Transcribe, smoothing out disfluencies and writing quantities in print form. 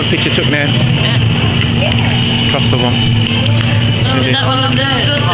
picture took now. Yeah. Cross the one. Oh, is that one up there?